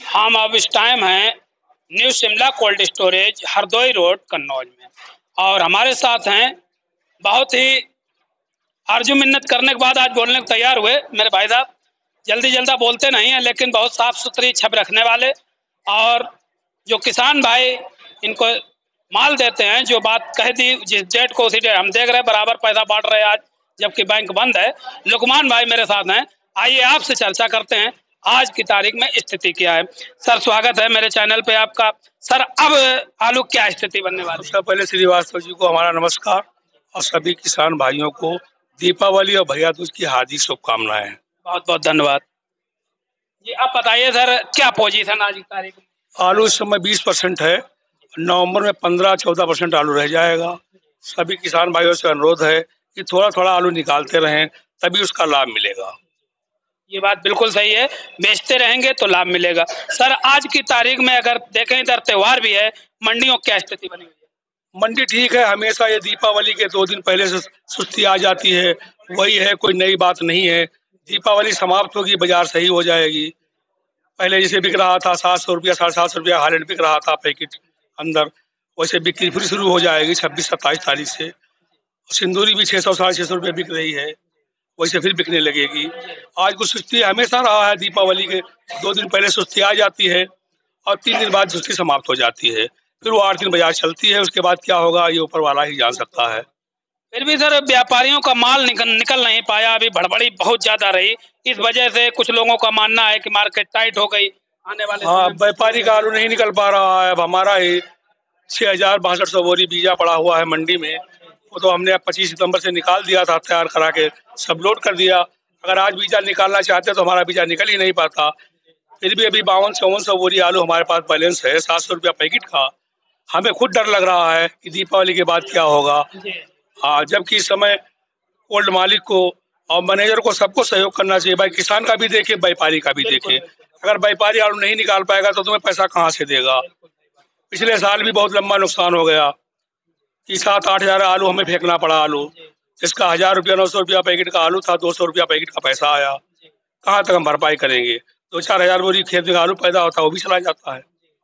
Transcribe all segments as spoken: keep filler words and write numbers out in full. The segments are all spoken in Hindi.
हम अब इस टाइम हैं new Shimla cold storage Hardoi road Kannauj में, और हमारे साथ हैं बहुत ही आरजू मिन्नत करने के बाद आज बोलने को तैयार हुए मेरे भाई साहब। जल्दी जल्दा बोलते नहीं हैं, लेकिन बहुत साफ सुथरी छवि रखने वाले, और जो किसान भाई इनको माल देते हैं, जो बात कह दी जिस डेट को उसी डेट हम देख रहे हैं बराबर पैसा बांट रहे हैं आज, जबकि बैंक बंद है। लुकमान भाई मेरे साथ हैं, आइए आपसे चर्चा करते हैं आज की तारीख में स्थिति क्या है। सर स्वागत है मेरे चैनल पे आपका। सर अब आलू क्या स्थिति बनने वाली है? सबसे पहले श्रीवास्तव जी को हमारा नमस्कार और सभी किसान भाइयों को दीपावली और भैया दूज की हार्दिक शुभकामनाएं। बहुत बहुत धन्यवाद जी। अब बताइए सर क्या पोजीशन आज की तारीख में? आलू इस समय बीस परसेंट है, नवंबर में पंद्रह चौदह परसेंट आलू रह जाएगा। सभी किसान भाइयों से अनुरोध है कि थोड़ा थोड़ा आलू निकालते रहें, तभी उसका लाभ मिलेगा। ये बात बिल्कुल सही है, बेचते रहेंगे तो लाभ मिलेगा। सर आज की तारीख में अगर देखें, इधर त्योहार भी है, मंडियों क्या स्थिति बनी हुई है? मंडी ठीक है, हमेशा ये दीपावली के दो दिन पहले से सुस्ती आ जाती है, वही है, कोई नई बात नहीं है। दीपावली समाप्त होगी, बाजार सही हो जाएगी। पहले जैसे बिक रहा था सात सौ रुपया साढ़े सात सौ रुपया हालेट बिक रहा था पैकेट अंदर, वैसे बिक्री फिर शुरू हो जाएगी छब्बीस सत्ताईस तारीख से। सिंदूरी भी छः सौ साढ़े छः सौ रुपये बिक रही है, वैसे फिर बिकने लगेगी। आज कुछ सुस्ती हमेशा रहा है, दीपावली के दो दिन पहले सुस्ती आ जाती है और तीन दिन बाद सुस्ती समाप्त हो जाती है, फिर वो आठ दिन बाजार चलती है। उसके बाद क्या होगा ये ऊपर वाला ही जान सकता है। फिर भी सर व्यापारियों का माल निकल निकल नहीं पाया, अभी भड़बड़ी बहुत ज्यादा रही, इस वजह से कुछ लोगों का मानना है कि मार्केट टाइट हो गई आने वाले। हाँ, व्यापारी का आलू नहीं निकल पा रहा है। अब हमारा ही छह हजार बासठ सौ बोरी बीजा पड़ा हुआ है मंडी में, वो तो हमने पच्चीस सितंबर से निकाल दिया था, तैयार करा के सब लोड कर दिया। अगर आज बीजा निकालना चाहते तो हमारा बीजा निकल ही नहीं पाता। फिर भी अभी बावन चौवन सौ बोरी आलू हमारे पास बैलेंस है, सात सौ रुपया पैकेट का। हमें खुद डर लग रहा है कि दीपावली के बाद क्या होगा। हाँ, जबकि इस समय कोल्ड मालिक को और मैनेजर को सबको सहयोग करना चाहिए। भाई किसान का भी देखे, व्यापारी का भी देखे। अगर व्यापारी आलू नहीं निकाल पाएगा तो तुम्हें पैसा कहाँ से देगा। पिछले साल भी बहुत लंबा नुकसान हो गया कि सात आठ हजार आलू हमें फेंकना पड़ा। आलू जिसका हजार रुपया नौ सौ रुपया पैकेट का आलू था, दो सौ रुपया पैकेट का पैसा आया। कहाँ तक हम भरपाई करेंगे? दो चार हजार बोरी खेत में आलू पैदा होता है, वो भी चला जाता है।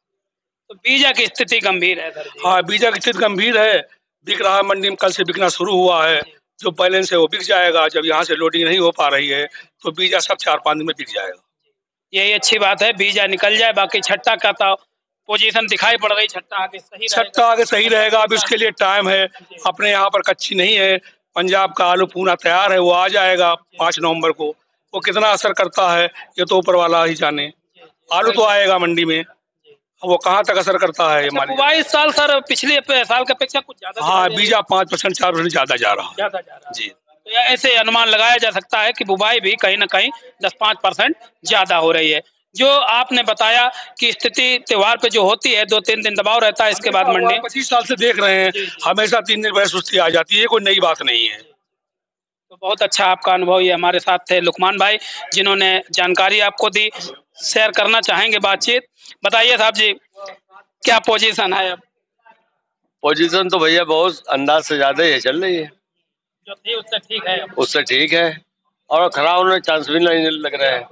तो बीजा की स्थिति गंभीर है सर? हाँ, बीजा की स्थिति गंभीर है। बिक रहा है मंडी में, कल से बिकना शुरू हुआ है। जो बैलेंस है वो बिक जाएगा। जब यहाँ से लोडिंग नहीं हो पा रही है तो बीजा सब चार पाँच दिन में बिक जाएगा। यही अच्छी बात है, बीजा निकल जाए। बाकी छट्टा का तो पोजीशन दिखाई पड़ रही, छट्टा आगे सही छट्टा आगे सही रहेगा। अब इसके लिए टाइम है, अपने यहाँ पर कच्ची नहीं है। पंजाब का आलू पूरा तैयार है, वो आ जाएगा पाँच नवंबर को। वो कितना असर करता है ये तो ऊपर वाला ही जाने। आलू तो आएगा मंडी में, वो कहाँ तक असर करता है। अच्छा, इस साल सर पिछले साल की अपेक्षा कुछ ज्यादा? हाँ, बीजा पाँच परसेंट चार परसेंट ज्यादा जा रहा ज्यादा जा रहा जी। तो ऐसे अनुमान लगाया जा सकता है कि बुवाई भी कहीं ना कहीं दस पाँच परसेंट ज्यादा हो रही है। जो आपने बताया कि स्थिति त्योहार पे जो होती है दो तीन दिन दबाव रहता है, इसके बाद मंडी पच्चीस साल से देख रहे हैं, हमेशा तीन दिन पहले सुस्ती आ जाती है, कोई नई बात नहीं है। तो बहुत अच्छा आपका अनुभव। ये हमारे साथ थे लुकमान भाई, जिन्होंने जानकारी आपको दी। शेयर करना चाहेंगे बातचीत। बताइए साहब जी क्या पोजीशन है अब? पोजीशन तो भैया बहुत अंदाज से ज्यादा ही चल रही है, जो थी उससे ठीक है। उससे ठीक है, और खराब होने चांस भी नहीं लग रहे हैं।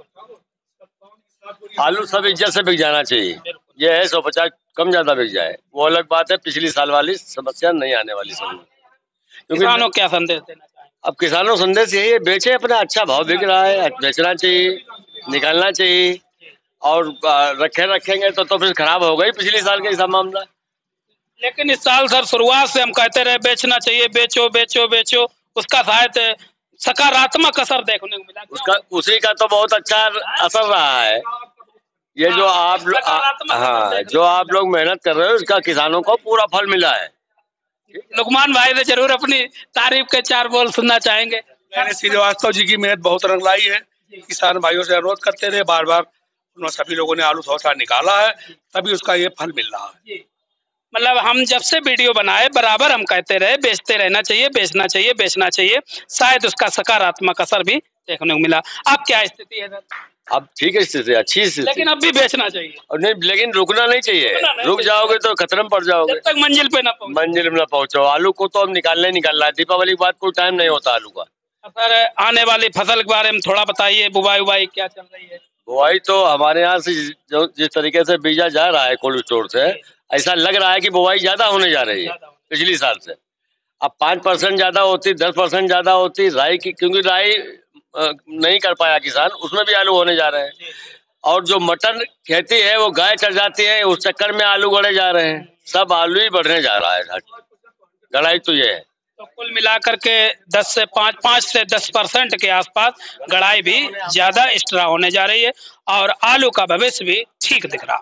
आलू सब इज्जत से बिक जाना चाहिए। ये है सौ पचास कम ज्यादा बिक जाए वो अलग बात है, पिछली साल वाली समस्या नहीं आने वाली समय। किसानों क्या संदेश देना चाहिए? अब किसानों को संदेश यही है, बेचे अपना, अच्छा भाव बिक रहा है, बेचना चाहिए, निकालना चाहिए। और रखे रखेंगे तो तो फिर खराब हो गई पिछली साल का ऐसा मामला। लेकिन इस साल सर शुरुआत से हम कहते रहे बेचना चाहिए, बेचो बेचो बेचो, उसका शायद सकारात्मक असर देखने को मिला। उसका उसी का तो बहुत अच्छा असर रहा है। ये जो आप लोग हाँ जो आप लोग मेहनत कर रहे हो उसका किसानों को पूरा फल मिला है। लुकमान भाई ने जरूर अपनी तारीफ के चार बोल सुनना चाहेंगे। मैंने श्रीवास्तव जी की मेहनत बहुत रंग लाई है। किसान भाइयों से अनुरोध करते रहे बार बार, उन्होंने सभी लोगों ने आलू थोड़ा निकाला है, तभी उसका ये फल मिल रहा है। मतलब हम जब से वीडियो बनाए बराबर हम कहते रहे बेचते रहना चाहिए, बेचना चाहिए, बेचना चाहिए, शायद उसका सकारात्मक असर भी देखने को मिला। अब क्या स्थिति है सर? अब ठीक है स्थिति, अच्छी स्थिति, लेकिन अब भी बेचना चाहिए। और नहीं, लेकिन रुकना नहीं चाहिए। रुक जाओगे तो खतरे में पड़ जाओगे, जब तक मंजिल पे ना पहुंचो। मंजिल में ना पहुंचो। आलू को तो अब निकालना ही निकालना है। दीपावली के बाद कोई टाइम नहीं होता आलू का। सर आने वाली फसल के बारे में थोड़ा बताइए, बुवाई उबाई क्या चल रही है? बुआई तो हमारे यहाँ से जो जिस तरीके से बीजा जा रहा है कोल्ड स्टोर से, ऐसा लग रहा है कि बुआई ज्यादा होने जा रही है पिछली साल से। अब पाँच परसेंट ज्यादा होती, दस परसेंट ज्यादा होती राई की, क्योंकि राई नहीं कर पाया किसान, उसमें भी आलू होने जा रहे हैं। और जो मटर खेती है वो गाय चढ़ जाती है, उस चक्कर में आलू बढ़े जा रहे हैं। सब आलू ही बढ़ने जा रहा है। गड़ाई तो ये है। तो कुल मिलाकर के दस से पाँच पाँच से दस परसेंट के आसपास गड़ाई भी ज्यादा एक्स्ट्रा होने जा रही है और आलू का भविष्य भी ठीक दिख रहा है।